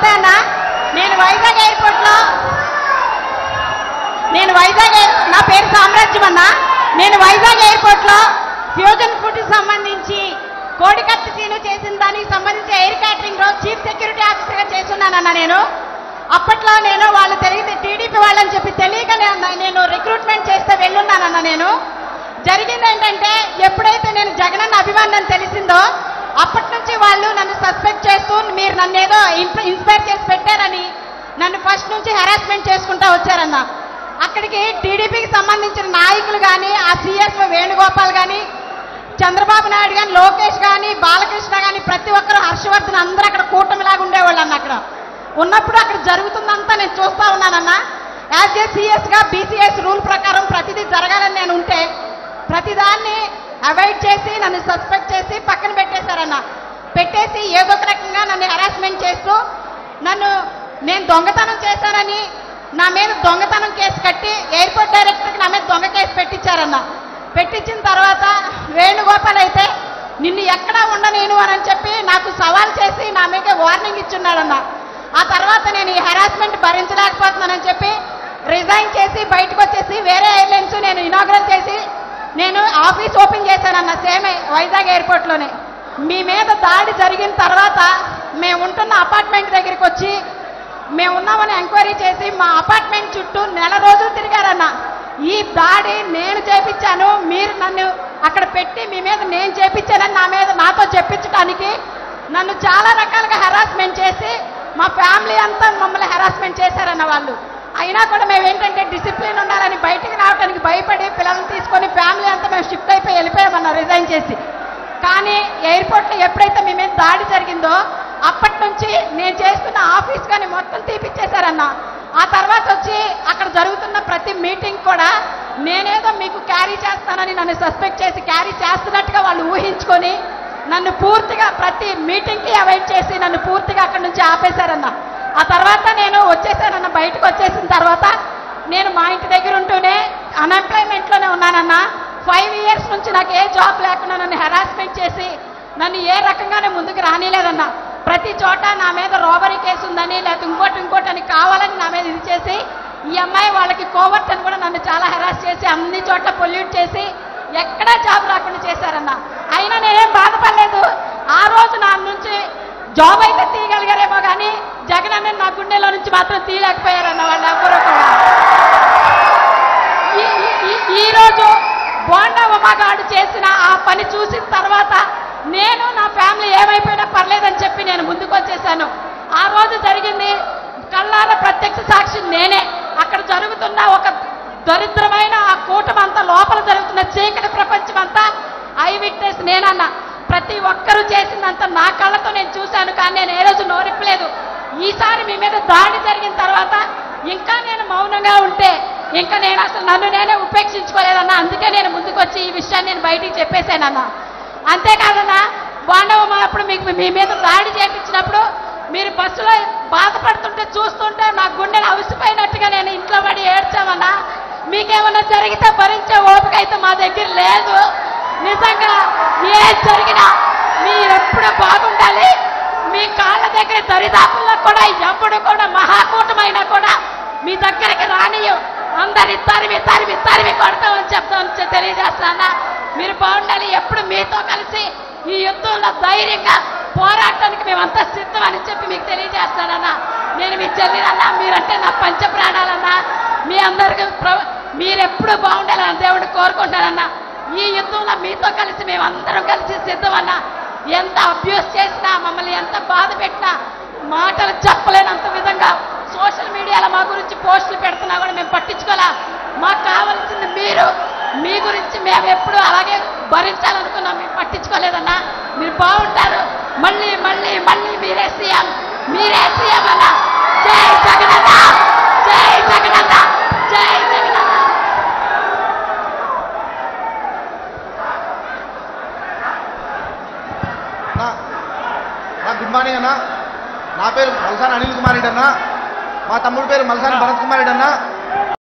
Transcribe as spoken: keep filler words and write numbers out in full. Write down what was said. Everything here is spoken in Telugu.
అన్న, నేను వైజాగ్ ఎయిర్పోర్ట్లో నేను వైజాగ్ నా పేరు సామ్రాజ్యం అన్న. నేను వైజాగ్ ఎయిర్పోర్ట్లో ఫ్యూజన్ ఫుడ్కి సంబంధించి కోడికత్తి సీను చేసిన దానికి సంబంధించి ఎయిర్ క్యాటరింగ్ లో చీఫ్ సెక్యూరిటీ ఆఫీసర్గా చేస్తున్నానన్న. నేను అప్పట్లో నేను వాళ్ళు తెలియదు టీడీపీ వాళ్ళని చెప్పి తెలియకనే నేను రిక్రూట్మెంట్ చేస్తే వెళ్ళున్నానన్న. నేను జరిగింది ఏంటంటే, ఎప్పుడైతే నేను జగనన్న అభిమానం తెలిసిందో అప్పటి నుంచి వాళ్ళు నన్ను సస్పెక్ట్ చేస్తూ మీరు నన్ను ఏదో ఇన్స్పైర్ చేసి పెట్టారని నన్ను ఫస్ట్ నుంచి హెరాస్మెంట్ చేసుకుంటా వచ్చారన్న. అక్కడికి టీడీపీకి సంబంధించిన నాయకులు కానీ, ఆ సిఎస్ వేణుగోపాల్ కానీ, చంద్రబాబు నాయుడు కానీ, లోకేష్ కానీ, బాలకృష్ణ కానీ ప్రతి ఒక్కరు, హర్షవర్ధన్ అందరూ అక్కడ కూటమిలాగా ఉండేవాళ్ళు అన్న. అక్కడ ఉన్నప్పుడు అక్కడ జరుగుతుందంతా నేను చూస్తా ఉన్నానన్న. యాజ్ ఏ సిఎస్గా బీసీఎస్ రూల్ ప్రకారం ప్రతిదీ జరగాలని నేను ఉంటే ప్రతిదాన్ని అవాయిడ్ చేసి నన్ను సస్పెక్ట్ చేసి పక్కన పెట్టేశారన్న. పెట్టేసి ఏదో ఒక రకంగా నన్ను హెరాస్మెంట్ చేస్తూ నన్ను నేను దొంగతనం చేశానని నా మీద దొంగతనం కేసు కట్టి ఎయిర్పోర్ట్ డైరెక్టర్కి నా మీద దొంగ కేసు పెట్టించారన్న. పెట్టించిన తర్వాత వేణుగోపాల్ అయితే నిన్ను ఎక్కడా ఉండనేను అని చెప్పి నాకు సవాల్ చేసి నా మీద వార్నింగ్ ఇచ్చున్నాడన్న. ఆ తర్వాత నేను ఈ హెరాస్మెంట్ భరించలేకపోతున్నానని చెప్పి రిజైన్ చేసి బయటకు వచ్చేసి వేరే ఎయిర్లైన్స్ నేను ఇనాగ్రేట్ చేసి నేను ఆఫీస్ ఓపెన్ చేశానన్న, సేమ్ వైజాగ్ ఎయిర్పోర్ట్లోనే. మీ మీద దాడి జరిగిన తర్వాత మేము ఉంటున్న అపార్ట్మెంట్ దగ్గరికి వచ్చి మేము ఉన్నామని ఎంక్వైరీ చేసి మా అపార్ట్మెంట్ చుట్టూ నెల రోజులు తిరిగారన్న. ఈ దాడి నేను చేపించాను, మీరు నన్ను అక్కడ పెట్టి మీ మీద నేను చేపించానని నా మీద నాతో చెప్పించడానికి నన్ను చాలా రకాలుగా హెరాస్మెంట్ చేసి మా ఫ్యామిలీ అంతా మమ్మల్ని హెరాస్మెంట్ చేశారన్న వాళ్ళు. అయినా కూడా మేము ఏంటంటే డిసిప్లిన్ ఉండాలని బయటికి రావడానికి భయపడి పిల్లల్ని తీసుకొని ఫ్యామిలీ అంతా మేము షిఫ్ట్ అయిపోయి వెళ్ళిపోయామన్నా రిజైన్ చేసి. కానీ ఎయిర్పోర్ట్లో ఎప్పుడైతే మీ మీద దాడి జరిగిందో అప్పటి నుంచి నేను చేస్తున్న ఆఫీస్ కానీ మొత్తం తీపిచ్చేశారన్న. ఆ తర్వాత వచ్చి అక్కడ జరుగుతున్న ప్రతి మీటింగ్ కూడా నేనేదో మీకు క్యారీ చేస్తానని నన్ను సస్పెక్ట్ చేసి క్యారీ చేస్తున్నట్టుగా వాళ్ళు ఊహించుకొని నన్ను పూర్తిగా ప్రతి మీటింగ్కి అవాయిడ్ చేసి నన్ను పూర్తిగా అక్కడి నుంచి ఆపేశారన్న. ఆ తర్వాత నేను వచ్చేసానన్న. బయటకు వచ్చేసిన తర్వాత నేను మా ఇంటి దగ్గర ఉంటూనే అన్ఎంప్లాయ్మెంట్లోనే ఉన్నానన్న. ఫైవ్ ఇయర్స్ నుంచి నాకు ఏ జాబ్ లేకుండా నన్ను హెరాస్మెంట్ చేసి నన్ను ఏ రకంగానే ముందుకు రానిలేదన్న. ప్రతి చోట నా మీద రాబరీ కేసు ఉందని లేకపోతే ఇంకోటి ఇంకోటి అని కావాలని నా మీద ఇది చేసి ఈ అమ్మాయి వాళ్ళకి కోవర్ట్ అని కూడా నన్ను చాలా హెరాస్ చేసి అన్ని చోట్ల పొల్యూట్ చేసి ఎక్కడా జాబ్ రాకుండా చేశారన్న. అయినా నేనేం బాధపడలేదు. ఆ రోజు నా నుంచి జాబ్ అయితే తీయగలిగారేమో కానీ జగన్ అన్న నా గుండెలో నుంచి మాత్రం తీయలేకపోయారన్న వాళ్ళు ఎవరో కూడా. ఈరోజు బోండా ఉమాగాడు చేసిన ఆ పని చూసిన తర్వాత నేను నా ఫ్యామిలీ ఏమైపోయినా పర్లేదని చెప్పి నేను ముందుకు వచ్చేసాను. ఆ రోజు జరిగింది కళ్ళారా ప్రత్యక్ష సాక్షి నేనే. అక్కడ జరుగుతున్న ఒక దరిద్రమైన ఆ కూటమంతా, లోపల జరుగుతున్న చీకటి ప్రపంచం అంతా ఐ విట్నెస్ నేనన్నా. ప్రతి ఒక్కరూ చేసిందంతా నా కళ్ళతో నేను చూశాను, కానీ నేను ఏ రోజు నోరిప్పలేదు. ఈసారి మీ మీద దాడి జరిగిన తర్వాత ఇంకా నేను మౌనంగా ఉంటే ఇంకా నేను అసలు నన్ను నేనే ఉపేక్షించుకోలేదన్నా. అందుకే నేను ముందుకు వచ్చి ఈ విషయాన్ని నేను బయటికి చెప్పేశానన్నా. అంతేకాదన్నా, బాండవమ్మ అప్పుడు మీకు మీ మీద దాడి చేయించినప్పుడు మీరు బస్సులో బాధపడుతుంటే చూస్తుంటే నా గుండెలు అవిసిపోయినట్టుగా నేను ఇంట్లో పడి ఏడ్చామన్నా. మీకేమన్నా జరిగితే భరించే ఓపిక అయితే మా దగ్గర లేదు. నిజంగా ఏం జరిగినా మీరెప్పుడు బాగుండాలి. మీ కాళ్ళ దగ్గర దరిదాపుల్లో కూడా ఎప్పుడు కూడా మహాకూటమైనా కూడా మీ దగ్గరికి రానియు. అందరి తరిమి తరిమి తరిమి కొడతామని చెప్తామని తెలియజేస్తానా. మీరు బాగుండాలి. ఎప్పుడు మీతో కలిసి ఈ యుద్ధంలో ధైర్యంగా పోరాటానికి మేమంతా సిద్ధమని చెప్పి మీకు తెలియజేస్తానన్నా. నేను మీ చెల్లినన్నా, మీరంటే నా పంచ ప్రాణాలన్నా. మీ అందరికీ మీరెప్పుడు బాగుండాలని దేవుడు కోరుకుంటానన్నా. ఈ యుద్ధంలో మీతో కలిసి మేమందరం కలిసి సిద్ధమన్నా. ఎంత అబ్యూస్ చేసినా, మమ్మల్ని ఎంత బాధ పెట్టినా, మాటలు చెప్పలేనంత విధంగా సోషల్ మీడియాలో మా గురించి పోస్టులు పెడుతున్నా కూడా మేము పట్టించుకోలే. మాకు కావాల్సింది మీరు. మీ గురించి మేము ఎప్పుడు అలాగే భరించాలనుకున్నాం, మేము పట్టించుకోలేదన్నా. మీరు బాగుంటారు. మళ్ళీ మళ్ళీ మళ్ళీ మీరే సీఎం, మీరే సీఎం అన్న. జై జగనన్న, జై జగనన్న, జై జగనన్న. గుడ్ మార్నింగ్ అన్న. నా పేరు మల్సాని అనిల్ కుమార్ రెడ్డి అన్న. మా తమ్ముడి పేరు మల్సాని భరత్ కుమార్ రెడ్డి అన్న.